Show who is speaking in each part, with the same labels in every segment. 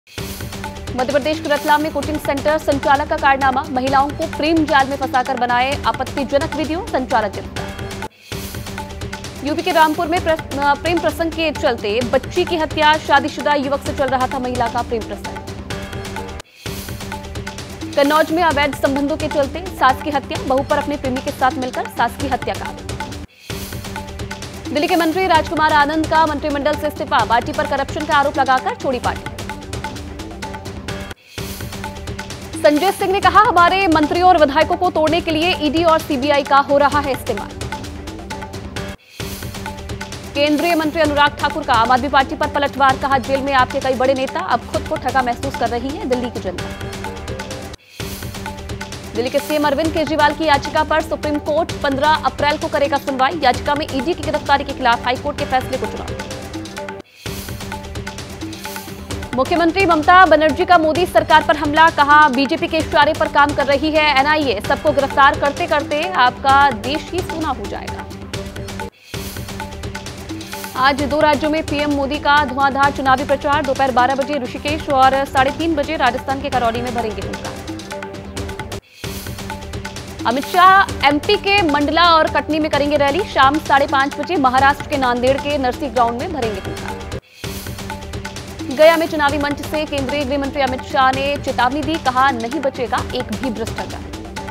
Speaker 1: मध्य प्रदेश के रतलाम में coaching centre संचालक का कारनामा, महिलाओं को प्रेम जाल में फंसाकर बनाए आपत्तिजनक वीडियो, संचालक गिरफ्तार। यूपी के रामपुर में प्रेम प्रसंग के चलते बच्ची की हत्या, शादीशुदा युवक से चल रहा था महिला का प्रेम प्रसंग। कन्नौज में अवैध संबंधों के चलते सास की हत्या, बहू पर अपने प्रेमी के साथ मिलकर सास की हत्या का आरोप। दिल्ली के मंत्री राजकुमार आनंद का मंत्रिमंडल से इस्तीफा, पार्टी पर करप्शन का आरोप लगाकर छोड़ी पार्टी। संजय सिंह ने कहा, हमारे मंत्रियों और विधायकों को तोड़ने के लिए ईडी और सीबीआई का हो रहा है इस्तेमाल। केंद्रीय मंत्री अनुराग ठाकुर का आम आदमी पार्टी पर पलटवार, कहा जेल में आपके कई बड़े नेता, अब खुद को ठगा महसूस कर रही है दिल्ली की जनता। दिल्ली के सीएम अरविंद केजरीवाल की याचिका पर सुप्रीम कोर्ट 15 अप्रैल को करेगा सुनवाई, याचिका में ईडी की गिरफ्तारी के खिलाफ हाईकोर्ट के फैसले को चुनौती। मुख्यमंत्री ममता बनर्जी का मोदी सरकार पर हमला, कहा बीजेपी के इशारे पर काम कर रही है एनआईए, सबको गिरफ्तार करते करते आपका देश ही सूना हो जाएगा। आज 2 राज्यों में पीएम मोदी का धुआंधार चुनावी प्रचार, दोपहर 12 बजे ऋषिकेश और 3:30 बजे राजस्थान के करौली में भरेंगे हुक्का। अमित शाह एमपी के मंडला और कटनी में करेंगे रैली, शाम 5:30 बजे महाराष्ट्र के नांदेड़ के नरसी ग्राउंड में भरेंगे हुक्का। गया में चुनावी मंच से केंद्रीय गृह मंत्री अमित शाह ने चेतावनी दी, कहा नहीं बचेगा एक भी भ्रष्टाचार।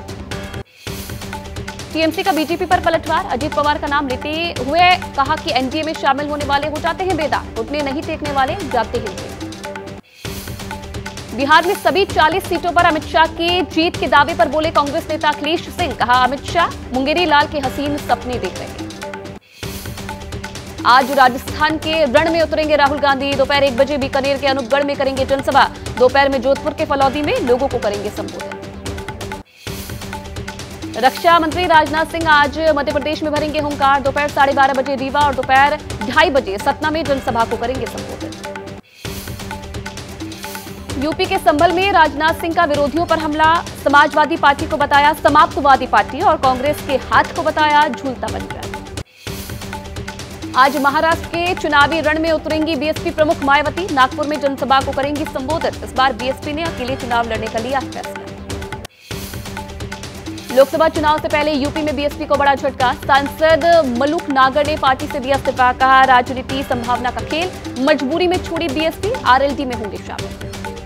Speaker 1: टीएमसी का बीजेपी पर पलटवार, अजीत पवार का नाम लेते हुए कहा कि एनडीए में शामिल होने वाले हो जाते हैं बेदाग, घुटने नहीं टेकने वाले जाते हैं जेल। बिहार में सभी 40 सीटों पर अमित शाह की जीत के दावे पर बोले कांग्रेस नेता अखिलेश सिंह, कहा अमित शाह मुंगेरी लाल के हसीन सपने देख रहे हैं। आज राजस्थान के रण में उतरेंगे राहुल गांधी, दोपहर 1 बजे बीकानेर के अनूपगढ़ में करेंगे जनसभा, दोपहर में जोधपुर के फलौदी में लोगों को करेंगे संबोधित। रक्षा मंत्री राजनाथ सिंह आज मध्य प्रदेश में भरेंगे हुंकार, दोपहर 12:30 बजे रीवा और दोपहर 2:30 बजे सतना में जनसभा को करेंगे संबोधित। यूपी के संभल में राजनाथ सिंह का विरोधियों पर हमला, समाजवादी पार्टी को बताया समाप्तवादी पार्टी और कांग्रेस के हाथ को बताया झूलता बंजारा। आज महाराष्ट्र के चुनावी रण में उतरेंगी बीएसपी प्रमुख मायावती, नागपुर में जनसभा को करेंगी संबोधित। इस बार बीएसपी ने अकेले चुनाव लड़ने का लिया फैसला। लोकसभा चुनाव से पहले यूपी में बीएसपी को बड़ा झटका, सांसद मलूक नागर ने पार्टी से दिया इस्तीफा, कहा राजनीति संभावना का खेल, मजबूरी में छोड़ी बीएसपी, आरएलडी में होंगे शामिल।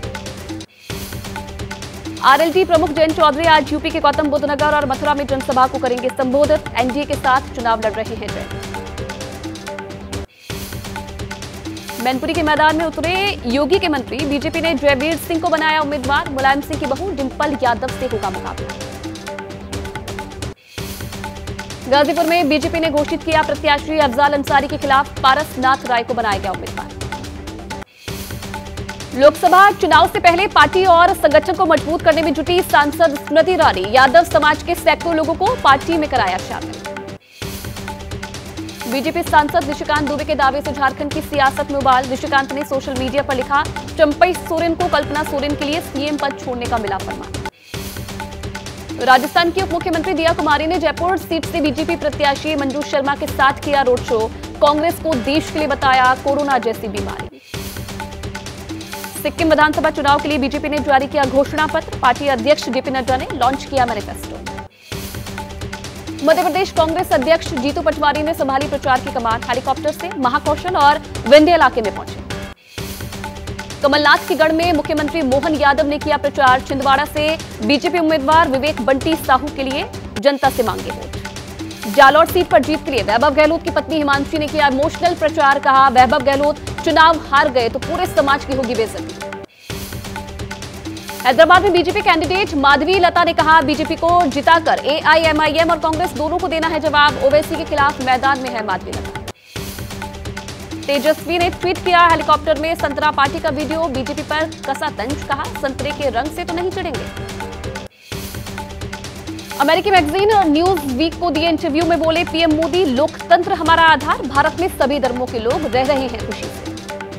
Speaker 1: आरएलडी प्रमुख जयंत चौधरी आज यूपी के गौतम बुद्ध नगर और मथुरा में जनसभा को करेंगे संबोधित, एनडीए के साथ चुनाव लड़ रहे हैं जयंत। मैनपुरी के मैदान में उतरे योगी के मंत्री, बीजेपी ने जयवीर सिंह को बनाया उम्मीदवार, मुलायम सिंह की बहू डिंपल यादव से होगा मुकाबला। गाजीपुर में बीजेपी ने घोषित किया प्रत्याशी अफजाल अंसारी के खिलाफ पारस नाथ राय को बनाया गया उम्मीदवार। लोकसभा चुनाव से पहले पार्टी और संगठन को मजबूत करने में जुटी सांसद स्मृति ईरानी, यादव समाज के सैकड़ों लोगों को पार्टी में कराया शामिल। बीजेपी सांसद ऋषिकांत दुबे के दावे से झारखंड की सियासत में उबाल, ऋषिकांत ने सोशल मीडिया पर लिखा, चंपई सोरेन को कल्पना सोरेन के लिए सीएम पद छोड़ने का मिला फरमान। राजस्थान की उप मुख्यमंत्री दिया कुमारी ने जयपुर सीट से बीजेपी प्रत्याशी मंजू शर्मा के साथ किया रोड शो, कांग्रेस को देश के लिए बताया कोरोना जैसी बीमारी। सिक्किम विधानसभा चुनाव के लिए बीजेपी ने जारी किया घोषणा पत्र, पार्टी अध्यक्ष जेपी नड्डा ने लॉन्च किया मैनिफेस्टो। मध्य प्रदेश कांग्रेस अध्यक्ष जीतू पटवारी ने संभाली प्रचार की कमान, हेलीकॉप्टर से महाकौशल और विंध्य इलाके में पहुंचे। कमलनाथ के गढ़ में मुख्यमंत्री मोहन यादव ने किया प्रचार, छिंदवाड़ा से बीजेपी उम्मीदवार विवेक बंटी साहू के लिए जनता से मांगे वोट। जालौर सीट पर जीत के लिए वैभव गहलोत की पत्नी हिमांशी ने किया इमोशनल प्रचार, कहा वैभव गहलोत चुनाव हार गए तो पूरे समाज की होगी बेइज्जती। हैदराबाद में बीजेपी कैंडिडेट माधवी लता ने कहा बीजेपी को जिताकर एआईएमआईएम और कांग्रेस दोनों को देना है जवाब, ओवैसी के खिलाफ मैदान में है माधवी लता। तेजस्वी ने ट्वीट किया हेलीकॉप्टर में संतरा पार्टी का वीडियो, बीजेपी पर कसा तंज, कहा संतरे के रंग से तो नहीं चिढ़ेंगे। अमेरिकी मैगजीन न्यूज वीक को दिए इंटरव्यू में बोले पीएम मोदी, लोकतंत्र हमारा आधार, भारत में सभी धर्मों के लोग रह रहे हैं खुशी से।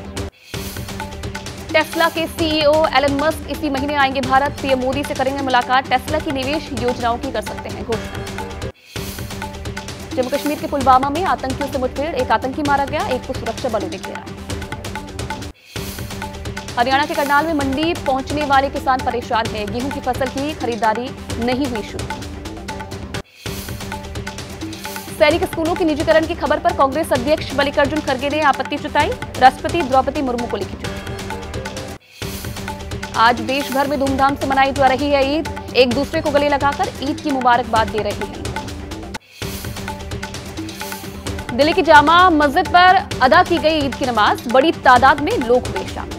Speaker 1: टेस्ला के सीईओ एलन मस्क इसी महीने आएंगे भारत, पीएम मोदी से करेंगे मुलाकात, टेस्ला की निवेश योजनाओं की कर सकते हैं घोषणा। जम्मू कश्मीर के पुलवामा में आतंकियों से मुठभेड़, एक आतंकी मारा गया, एक को सुरक्षा बलों ने घेरा। हरियाणा के करनाल में मंडी पहुंचने वाले किसान परेशान हैं। गेहूं की फसल की खरीदारी नहीं हुई शुरू। सैनिक स्कूलों के निजीकरण की खबर पर कांग्रेस अध्यक्ष मल्लिकार्जुन खड़गे ने आपत्ति जताई। राष्ट्रपति द्रौपदी मुर्मू को लिखी चिट्ठी। आज देश भर में धूमधाम से मनाई जा रही है ईद। एक दूसरे को गले लगाकर ईद की मुबारकबाद दे रहे हैं। दिल्ली की जामा मस्जिद पर अदा की गई ईद की नमाज। बड़ी तादाद में लोग हुए शामिल।